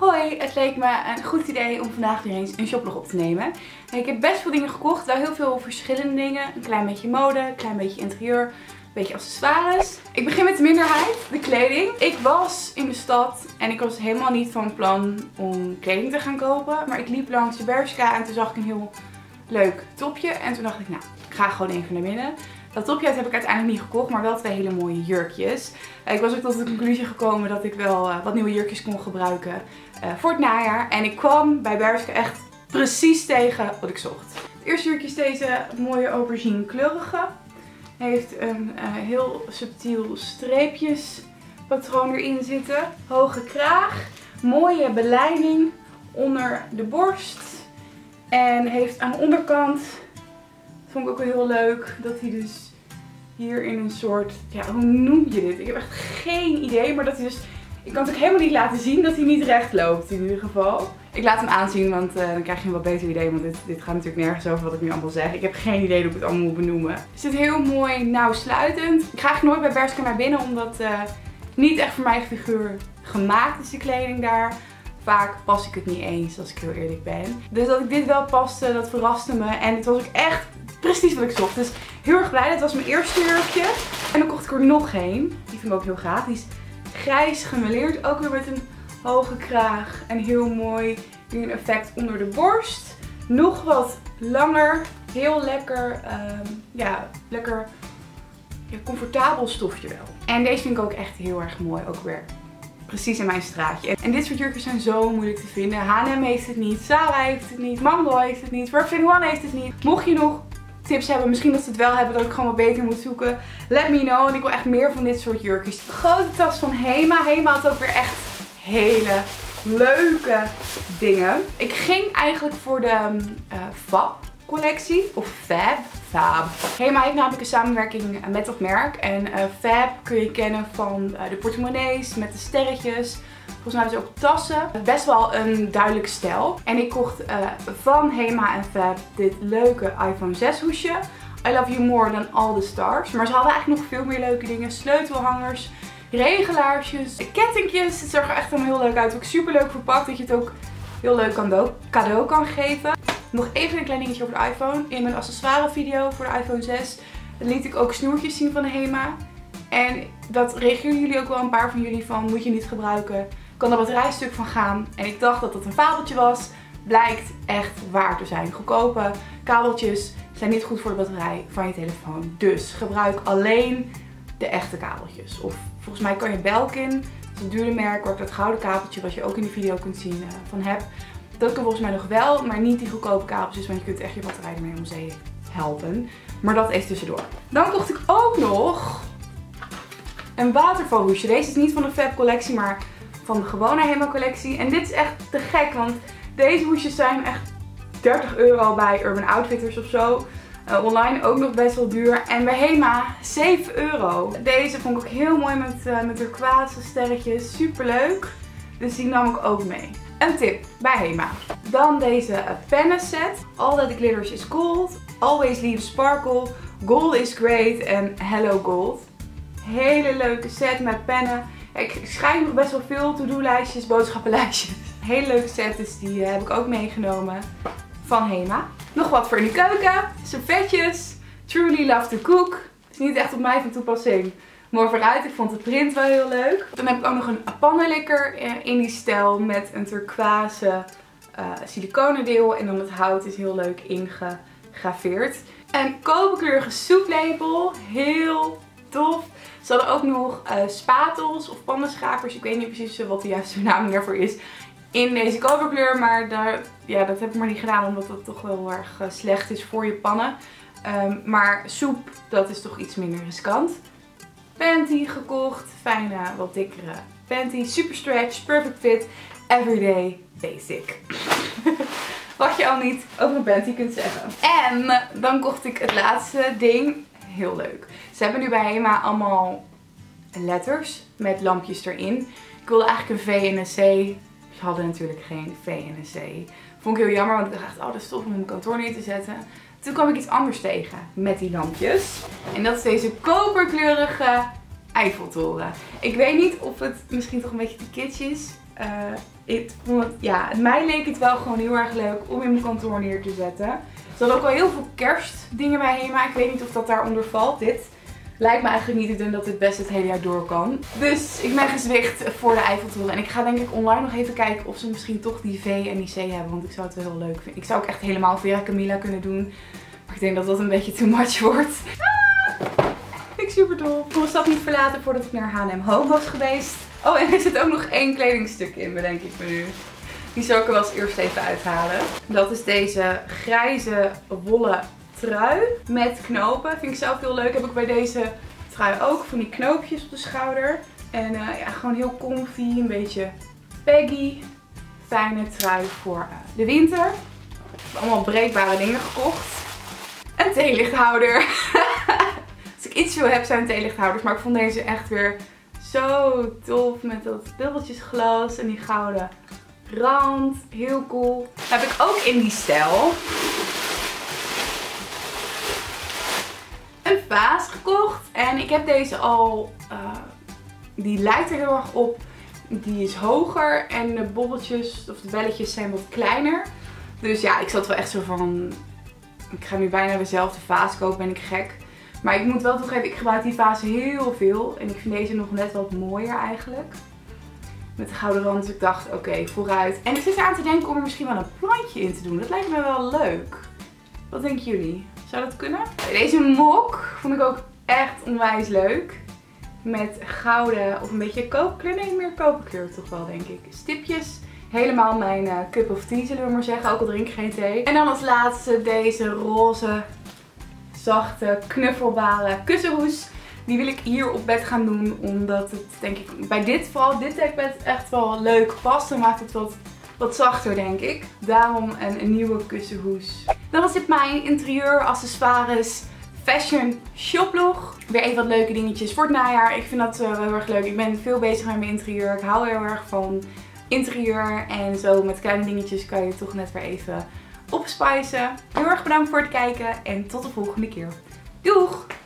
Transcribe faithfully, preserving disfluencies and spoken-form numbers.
Hoi, het leek me een goed idee om vandaag weer eens een shoplog op te nemen. Ik heb best veel dingen gekocht, wel heel veel verschillende dingen. Een klein beetje mode, een klein beetje interieur, een beetje accessoires. Ik begin met de minderheid, de kleding. Ik was in de stad en ik was helemaal niet van plan om kleding te gaan kopen. Maar ik liep langs de Bershka en toen zag ik een heel leuk topje. En toen dacht ik, nou, ik ga gewoon even naar binnen. Dat topje heb ik uiteindelijk niet gekocht, maar wel twee hele mooie jurkjes. Ik was ook tot de conclusie gekomen dat ik wel uh, wat nieuwe jurkjes kon gebruiken uh, voor het najaar. En ik kwam bij Bershka echt precies tegen wat ik zocht. Het eerste jurkje is deze mooie aubergine kleurige. Hij heeft een uh, heel subtiel streepjespatroon erin zitten. Hoge kraag, mooie belijning onder de borst. En heeft aan de onderkant, dat vond ik ook wel heel leuk, dat hij dus hier in een soort, ja, hoe noem je dit? Ik heb echt geen idee, maar dat hij dus, ik kan het ook helemaal niet laten zien dat hij niet recht loopt in ieder geval. Ik laat hem aanzien, want uh, dan krijg je een wat beter idee, want dit, dit gaat natuurlijk nergens over wat ik nu allemaal zeg. Ik heb geen idee hoe ik het allemaal moet benoemen. Het zit heel mooi nauw sluitend. Ik ga eigenlijk nooit bij Bershka naar binnen, omdat uh, niet echt voor mijn figuur gemaakt is de kleding daar. Vaak pas ik het niet eens, als ik heel eerlijk ben. Dus dat ik dit wel paste, dat verraste me. En het was ook echt precies wat ik zocht. Dus heel erg blij. Dit was mijn eerste jurkje. En dan kocht ik er nog één. Die vind ik ook heel gaaf. Die is grijs gemêleerd. Ook weer met een hoge kraag. En heel mooi. Hier een effect onder de borst. Nog wat langer. Heel lekker. Um, ja, lekker ja, comfortabel stofje wel. En deze vind ik ook echt heel erg mooi. Ook weer precies in mijn straatje. En dit soort jurkjes zijn zo moeilijk te vinden. H en M heeft het niet, Zara heeft het niet, Mango heeft het niet, Forever twenty-one heeft het niet. Mocht je nog tips hebben, misschien dat ze het wel hebben, dat ik gewoon wat beter moet zoeken, let me know. En ik wil echt meer van dit soort jurkjes. De grote tas van Hema. Hema had ook weer echt hele leuke dingen. Ik ging eigenlijk voor de uh, Fab collectie, of Fab. Fab. Hema heeft namelijk een samenwerking met dat merk. En uh, Fab kun je kennen van uh, de portemonnees met de sterretjes. Volgens mij hebben ze ook tassen. Best wel een duidelijk stijl. En ik kocht uh, van Hema en Fab dit leuke iPhone zes hoesje. I love you more than all the stars. Maar ze hadden eigenlijk nog veel meer leuke dingen. Sleutelhangers, regelaarsjes, kettingjes. Het zag er echt helemaal heel leuk uit. Ook super leuk verpakt, dat je het ook heel leuk cadeau, cadeau kan geven. Nog even een klein dingetje over de iPhone. In mijn accessoire video voor de iPhone zes liet ik ook snoertjes zien van de Hema. En dat reageerden jullie ook wel een paar van jullie van, moet je niet gebruiken. Kan er batterijstuk van gaan. En ik dacht dat het een fabeltje was. Blijkt echt waar te zijn. Goedkope kabeltjes zijn niet goed voor de batterij van je telefoon. Dus gebruik alleen de echte kabeltjes. Of volgens mij kan je Belkin, dat is een dure merk, waar ik dat gouden kabeltje wat je ook in de video kunt zien uh, van heb. Dat kan volgens mij nog wel, maar niet die goedkope kabeltjes, want je kunt echt je batterij ermee om zee helpen. Maar dat even tussendoor. Dan kocht ik ook nog een watervalhoesje. Deze is niet van de Fab collectie, maar van de gewone Hema collectie. En dit is echt te gek, want deze hoesjes zijn echt dertig euro bij Urban Outfitters of zo. Uh, online ook nog best wel duur. En bij Hema zeven euro. Deze vond ik ook heel mooi met, uh, met turquoise sterretjes. Super leuk. Dus die nam ik ook mee. Een tip bij Hema. Dan deze uh, pennen set. All that glitters is gold. Always leave sparkle. Gold is great. En hello gold. Hele leuke set met pennen. Ik schrijf nog best wel veel to-do-lijstjes, boodschappenlijstjes. Hele leuke set, dus die uh, heb ik ook meegenomen van Hema. Nog wat voor in de keuken. Servetjes. Truly love to cook. Is niet echt op mij van toepassing. Maar vooruit, ik vond de print wel heel leuk. Dan heb ik ook nog een pannenlikker in die stijl met een turquoise uh, siliconen deel. En dan het hout is heel leuk ingegraveerd. Een koperkleurige soeplepel. Heel tof. Ze hadden ook nog uh, spatels of pannenschapers. Ik weet niet precies wat de juiste naam daarvoor is. In deze koperkleur. Maar daar, ja, dat heb ik maar niet gedaan. Omdat dat toch wel heel erg uh, slecht is voor je pannen. Um, maar soep, dat is toch iets minder riskant. Panty gekocht. Fijne, wat dikkere panty. Super stretch. Perfect fit. Everyday basic. Wat je al niet over een panty kunt zeggen. En dan kocht ik het laatste ding. Heel leuk. Ze hebben nu bij Hema allemaal letters met lampjes erin. Ik wilde eigenlijk een V en een C. Ze hadden natuurlijk geen V en een C. Vond ik heel jammer, want ik dacht echt, oh, dat is tof om op mijn kantoor neer te zetten. Toen kwam ik iets anders tegen met die lampjes. En dat is deze koperkleurige Eiffeltoren. Ik weet niet of het misschien toch een beetje te kitsch is. Uh, Ik vond het, ja, mij leek het wel gewoon heel erg leuk om in mijn kantoor neer te zetten. Er hadden ook wel heel veel kerstdingen bij Hema. Ik weet niet of dat daaronder valt. Dit lijkt me eigenlijk niet. Ik denk dat dit best het hele jaar door kan. Dus ik ben gezwicht voor de Eiffeltoren. En ik ga denk ik online nog even kijken of ze misschien toch die V en die C hebben. Want ik zou het wel heel leuk vinden. Ik zou ook echt helemaal Vera Camilla kunnen doen. Maar ik denk dat dat een beetje too much wordt. Ah, vind ik super tof. Ik kon de stad niet verlaten voordat ik naar H en M Home was geweest. Oh, en er zit ook nog één kledingstuk in, bedenk ik me nu. Die zal ik er wel als eerst even uithalen. Dat is deze grijze wollen trui met knopen. Vind ik zelf heel leuk. Heb ik bij deze trui ook. Van die knoopjes op de schouder. En uh, ja, gewoon heel comfy. Een beetje baggy. Fijne trui voor uh, de winter. Ik heb allemaal breekbare dingen gekocht. Een theelichthouder. Als ik iets wil heb zijn theelichthouders. Maar ik vond deze echt weer zo tof. Met dat dubbeltjesglas en die gouden rand. Heel cool. Heb ik ook in die stijl een vaas gekocht. En ik heb deze al, uh, die lijkt er heel erg op. Die is hoger en de bobbeltjes of de belletjes zijn wat kleiner. Dus ja, ik zat wel echt zo van, ik ga nu bijna dezelfde vaas kopen, ben ik gek. Maar ik moet wel toegeven, ik gebruik die vaas heel veel. En ik vind deze nog net wat mooier eigenlijk. Met de gouden rand. Dus ik dacht, oké, okay, vooruit. En ik zit eraan te denken om er misschien wel een plantje in te doen. Dat lijkt me wel leuk. Wat denken jullie? Zou dat kunnen? Deze mok vond ik ook echt onwijs leuk. Met gouden of een beetje koperkleur. Nee, meer koperkleur toch wel, denk ik. Stipjes. Helemaal mijn uh, cup of tea, zullen we maar zeggen. Ook al drink ik geen thee. En dan als laatste deze roze, zachte, knuffelbare kussenhoes. Die wil ik hier op bed gaan doen. Omdat het, denk ik, bij dit, vooral dit dekbed echt wel leuk past. Dan maakt het wat, wat zachter, denk ik. Daarom een, een nieuwe kussenhoes. Dan was dit mijn interieur, accessoires, fashion shoplog. Weer even wat leuke dingetjes voor het najaar. Ik vind dat uh, wel heel erg leuk. Ik ben veel bezig met mijn interieur. Ik hou heel erg van interieur. En zo met kleine dingetjes kan je toch net weer even opspicen. Heel erg bedankt voor het kijken. En tot de volgende keer. Doeg!